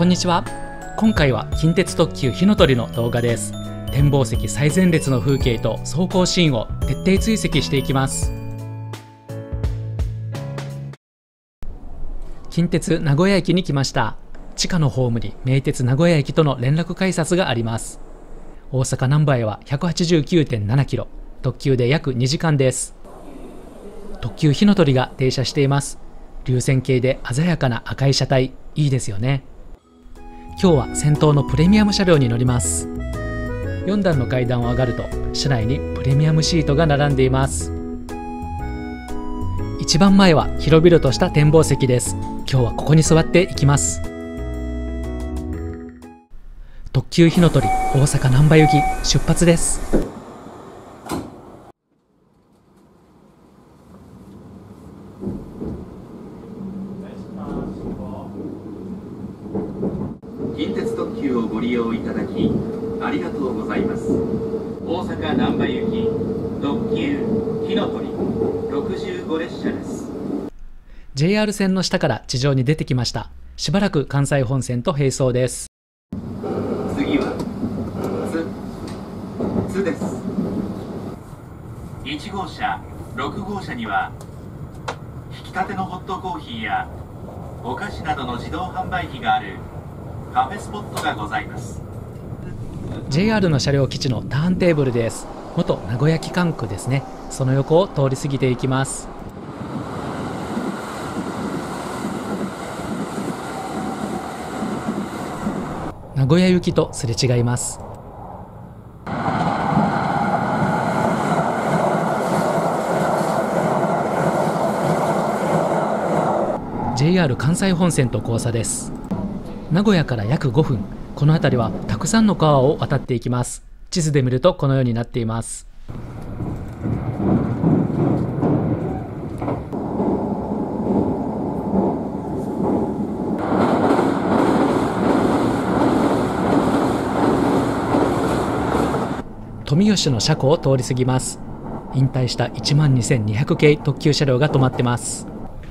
こんにちは。今回は近鉄特急ひのとりの動画です。展望席最前列の風景と走行シーンを徹底追跡していきます。近鉄名古屋駅に来ました。地下のホームに名鉄名古屋駅との連絡改札があります。大阪難波へは 189.7 キロ、特急で約2時間です。特急ひのとりが停車しています。流線形で鮮やかな赤い車体、いいですよね。今日は先頭のプレミアム車両に乗ります。4段の階段を上がると車内にプレミアムシートが並んでいます。一番前は広々とした展望席です。今日はここに座っていきます。特急ひのとり大阪難波行き出発です。 近鉄特急をご利用いただきありがとうございます。大阪難波行き特急ひのとり65列車です。 JR 線の下から地上に出てきました。しばらく関西本線と並走です。 次は津です。1号車6号車には引き立てのホットコーヒーやお菓子などの自動販売機があるカフェスポットがございます。 JR の車両基地のターンテーブルです。元名古屋機関区ですね。その横を通り過ぎていきます。名古屋行きとすれ違います。JR 関西本線と交差です。名古屋から約5分、この辺りはたくさんの川を渡っていきます。地図で見るとこのようになっています。富吉の車庫を通り過ぎます。引退した12200系特急車両が止まってます。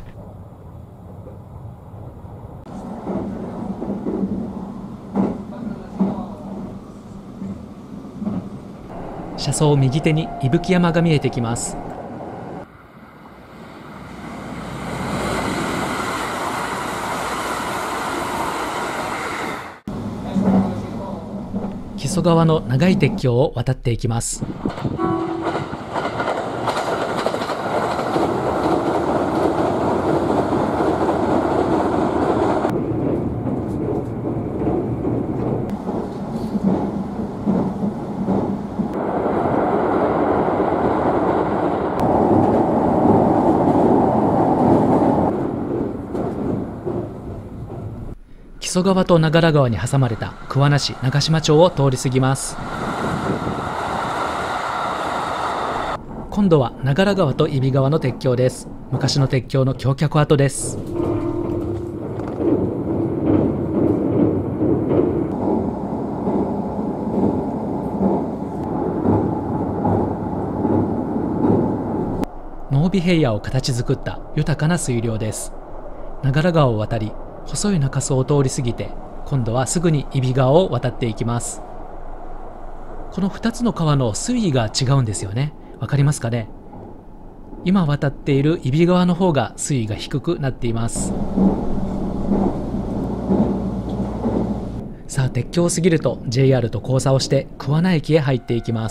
車窓右手に伊吹山が見えてきます。木曽川の長い鉄橋を渡っていきます。木曽川と長良川に挟まれた桑名市長島町を通り過ぎます。今度は長良川と揖斐川の鉄橋です。昔の鉄橋の橋脚跡です。濃尾平野を形作った豊かな水量です。長良川を渡り細い中州を通り過ぎて、今度はすぐに揖斐川を渡っていきます。この2つの川の水位が違うんですよね。わかりますかね。今渡っている揖斐川の方が水位が低くなっています。さあ、鉄橋を過ぎると JR と交差をして桑名駅へ入っていきます。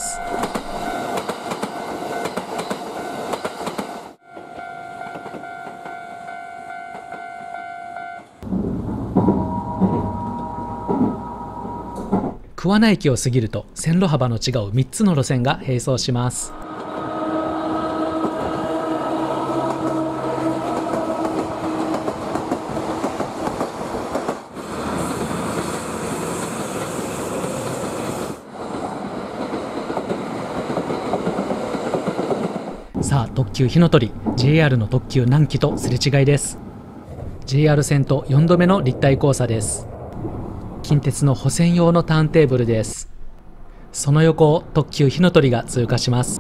桑名駅を過ぎると線路幅の違う3つの路線が並走します。さあ、特急ひのとり JR の特急南紀とすれ違いです。 JR 線と4度目の立体交差です。近鉄の保線用のターンテーブルです。その横を特急ひのとりが通過します。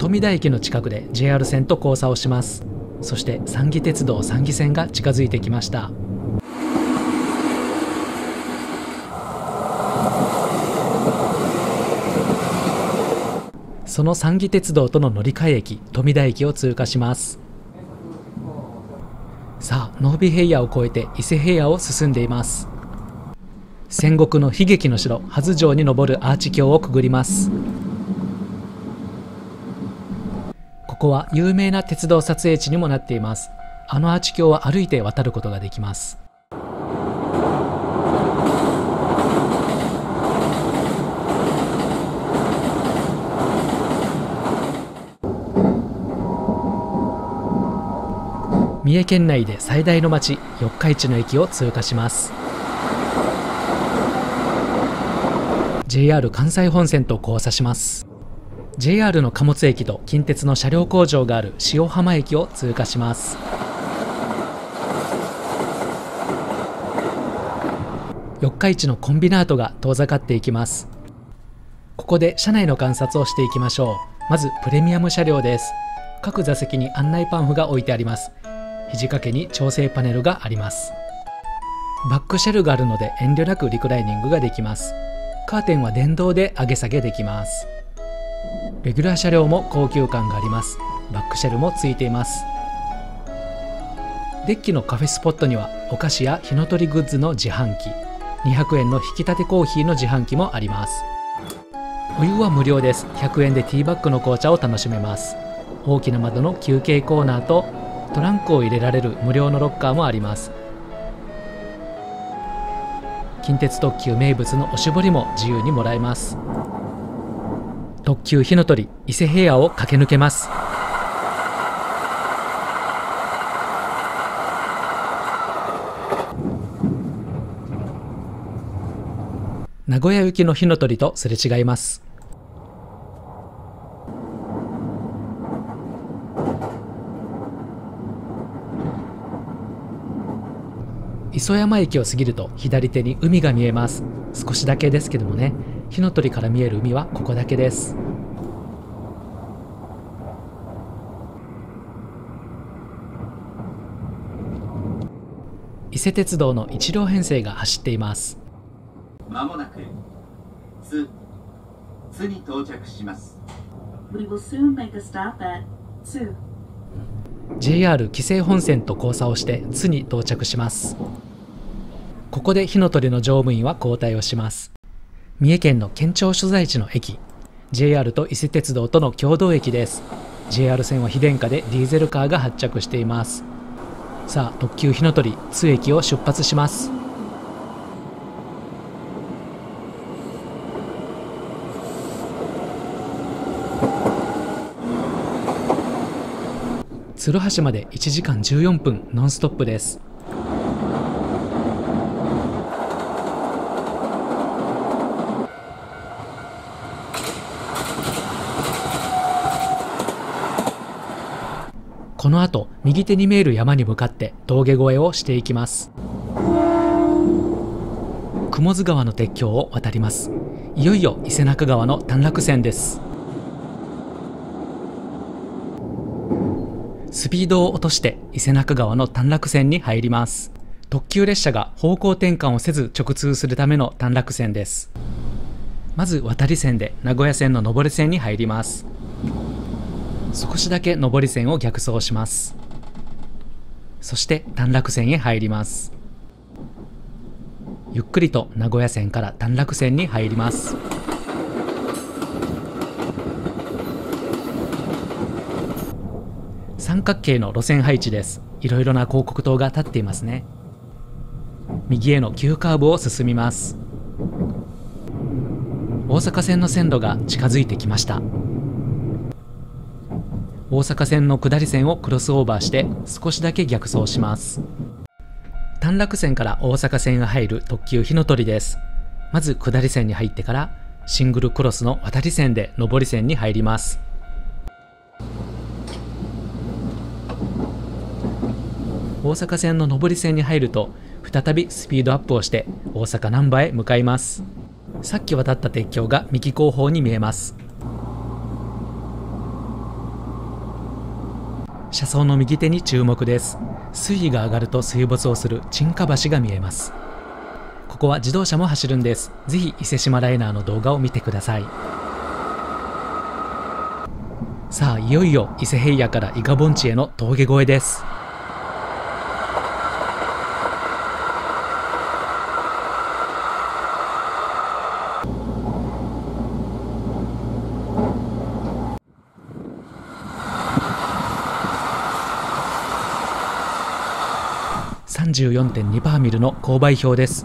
富田駅の近くで JR 線と交差をします。そして三岐鉄道三岐線が近づいてきました。その三岐鉄道との乗り換え駅富田駅を通過します。さあ、濃尾平野を越えて伊勢平野を進んでいます。戦国の悲劇の城波津城に登るアーチ橋をくぐります。ここは有名な鉄道撮影地にもなっています。あのアーチ橋は歩いて渡ることができます。三重県内で最大の町四日市の駅を通過します。 JR 関西本線と交差します。 JR の貨物駅と近鉄の車両工場がある塩浜駅を通過します。四日市のコンビナートが遠ざかっていきます。ここで車内の観察をしていきましょう。まずプレミアム車両です。各座席に案内パンフが置いてあります。肘掛けに調整パネルがあります。バックシェルがあるので遠慮なくリクライニングができます。カーテンは電動で上げ下げできます。レギュラー車両も高級感があります。バックシェルもついています。デッキのカフェスポットにはお菓子や火の鳥グッズの自販機、200円の引き立てコーヒーの自販機もあります。お湯は無料です。100円でティーバッグの紅茶を楽しめます。大きな窓の休憩コーナーとトランクを入れられる無料のロッカーもあります。近鉄特急名物のおしぼりも自由にもらえます。特急火の鳥伊勢平野を駆け抜けます。名古屋行きの火の鳥とすれ違います。磯山駅を過ぎると左手に海が見えます。少しだけですけどもね、火の鳥から見える海はここだけです。伊勢鉄道の1両編成が走っています。 まもなく津に到着します。 We will soon make a stop at Tsu. JR 紀勢本線と交差をして津に到着します。ここで火の鳥の乗務員は交代をします。三重県の県庁所在地の駅、 JR と伊勢鉄道との共同駅です。 JR 線は非電化でディーゼルカーが発着しています。さあ、特急火の鳥津駅を出発します。鶴橋まで1時間14分ノンストップです。この後、右手に見える山に向かって峠越えをしていきます。雲津川の鉄橋を渡ります。いよいよ伊勢中川の短絡線です。スピードを落として伊勢中川の短絡線に入ります。特急列車が方向転換をせず直通するための短絡線です。まず渡り線で名古屋線の上り線に入ります。少しだけ上り線を逆走します。そして短絡線へ入ります。ゆっくりと名古屋線から短絡線に入ります。三角形の路線配置です。いろいろな広告塔が立っていますね。右への急カーブを進みます。大阪線の線路が近づいてきました。大阪線の下り線をクロスオーバーして少しだけ逆走します。短絡線から大阪線が入る特急火の鳥です。まず下り線に入ってからシングルクロスの渡り線で上り線に入ります。大阪線の上り線に入ると再びスピードアップをして大阪難波へ向かいます。さっき渡った鉄橋が右後方に見えます。 車窓の右手に注目です。水位が上がると水没をする沈下橋が見えます。ここは自動車も走るんです。ぜひ伊勢志摩ライナーの動画を見てください。さあ、いよいよ伊勢平野から伊賀盆地への峠越えです。34.2 ミルの勾配表です。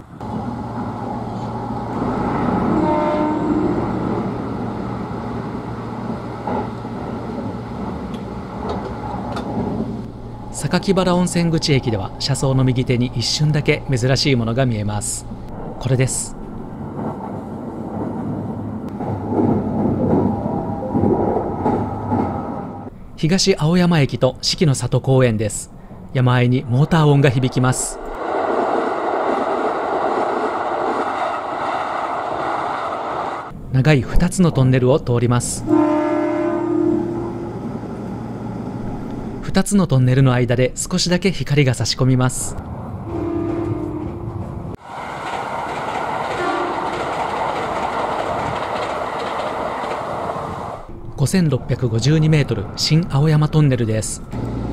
榊原温泉口駅では車窓の右手に一瞬だけ珍しいものが見えます。これです。東青山駅と四季の里公園です。山あいにモーター音が響きます。長い2つのトンネルを通ります。2つのトンネルの間で少しだけ光が差し込みます。5652メートル新青山トンネルです。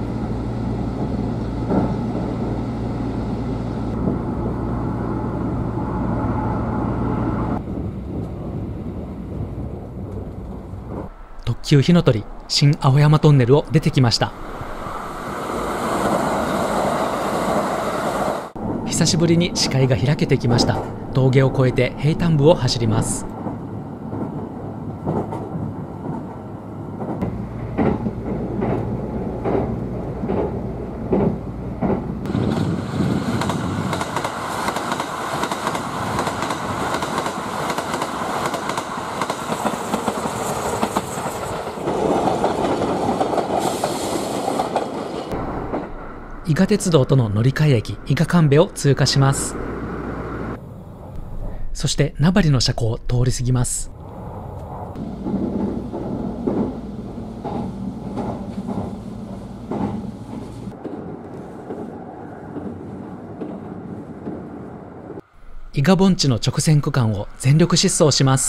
特急ひのとり新青山トンネルを出てきました。久しぶりに視界が開けてきました。峠を越えて平坦部を走ります。伊賀鉄道との乗り換え駅伊賀神戸を通過します。そして名張の車庫を通り過ぎます。伊賀盆地の直線区間を全力疾走します。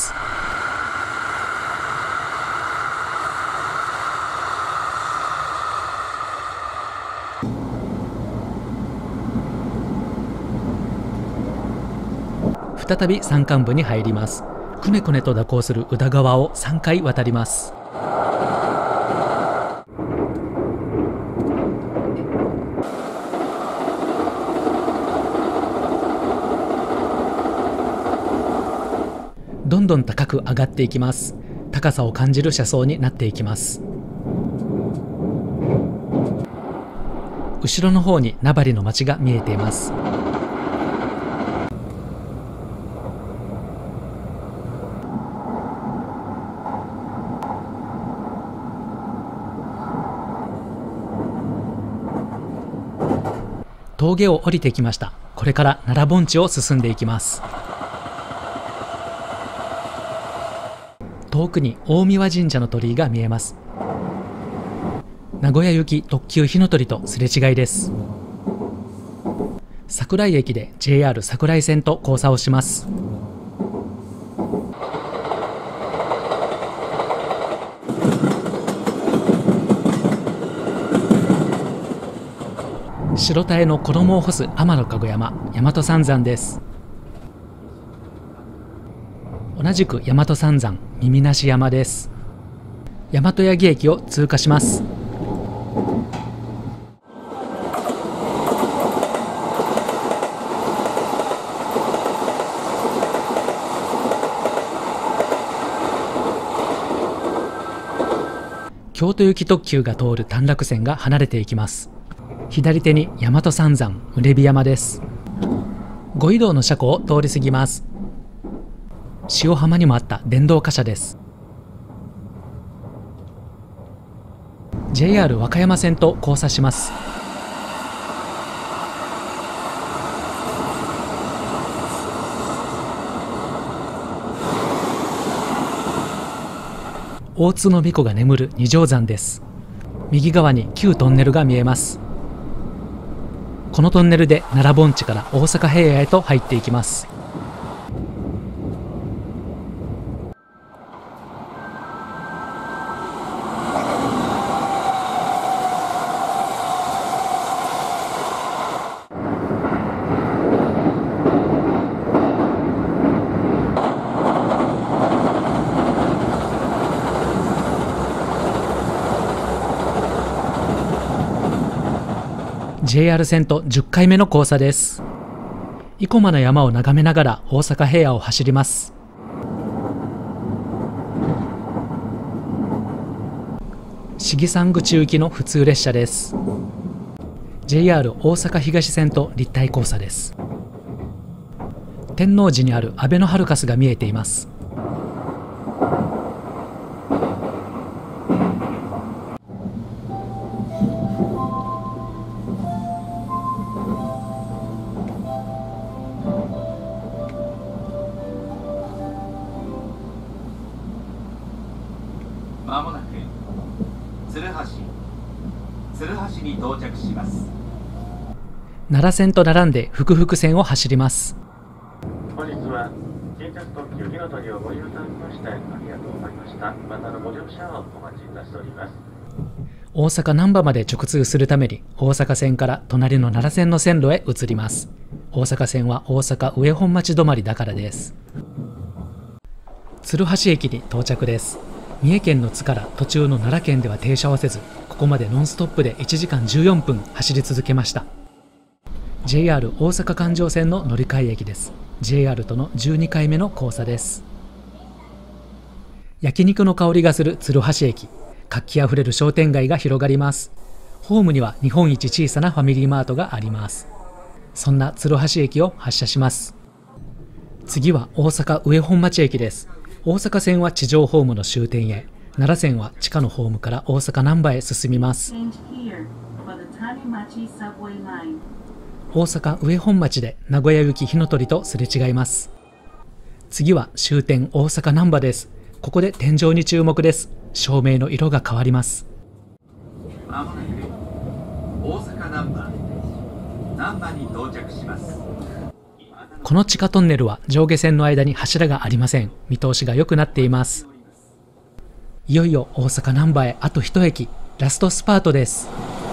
再び山間部に入ります。くねくねと蛇行する宇田川を3回渡ります。どんどん高く上がっていきます。高さを感じる車窓になっていきます。後ろの方に名張の町が見えています。峠を降りてきました。これから奈良盆地を進んでいきます。遠くに大神神社の鳥居が見えます。名古屋行き特急ひのとりとすれ違いです。桜井駅で JR 桜井線と交差をします。白田への衣を干す天の籠山、大和三山です。同じく大和三山、耳なし山です。大和八木駅を通過します。京都行き特急が通る短絡線が離れていきます。左手に大和三山、宗火山です。五移動の車庫を通り過ぎます。塩浜にもあった電動貨車です。JR 和歌山線と交差します。大津の巫女が眠る二条山です。 右側に旧トンネルが見えます。このトンネルで奈良盆地から大阪平野へと入っていきます。JR 線と10回目の交差です。生駒の山を眺めながら大阪平野を走ります。信山口行きの普通列車です。 JR 大阪東線と立体交差です。天王寺にあるあべのハルカスが見えています。 まもなく鶴橋に到着します。 奈良線と並んで福々線を走ります。 本日は近鉄特急火の鳥をご利用いただきましてありがとうございました。またのご乗車をお待ちいたしております。 大阪難波まで直通するために大阪線から隣の奈良線の線路へ移ります。大阪線は大阪上本町止まりだからです。鶴橋駅に到着です。三重県の津から途中の奈良県では停車はせず、ここまでノンストップで1時間14分走り続けました。 JR 大阪環状線の乗り換え駅です。 JR との12回目の交差です。焼肉の香りがする鶴橋駅、活気あふれる商店街が広がります。ホームには日本一小さなファミリーマートがあります。そんな鶴橋駅を発車します。次は大阪上本町駅です。大阪線は地上ホームの終点へ、奈良線は地下のホームから大阪難波へ進みます。 Change here for the Tanimachi subway line. 大阪上本町で名古屋行き火の鳥とすれ違います。次は終点大阪難波です。ここで天井に注目です。照明の色が変わります。 まもなく大阪難波に到着します。 この地下トンネルは上下線の間に柱がありません。見通しが良くなっています。いよいよ大阪難波へあと一駅、ラストスパートです。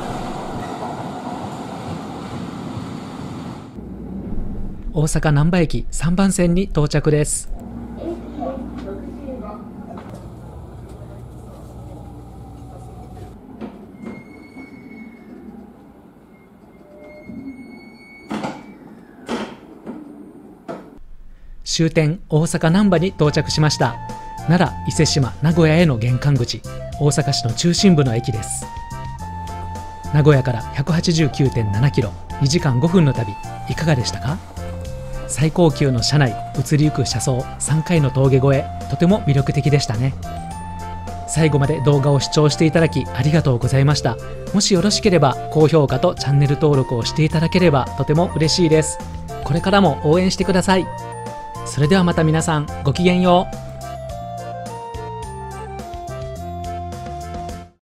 大阪難波駅3番線に到着です。終点大阪難波に到着しました。奈良、伊勢志摩、名古屋への玄関口、大阪市の中心部の駅です。名古屋から 189.7 キロ、2時間5分の旅、いかがでしたか？最高級の車内、移りゆく車窓、3回の峠越え、とても魅力的でしたね。最後まで動画を視聴していただきありがとうございました。もしよろしければ高評価とチャンネル登録をしていただければとても嬉しいです。これからも応援してください。それではまた皆さん、ごきげんよう。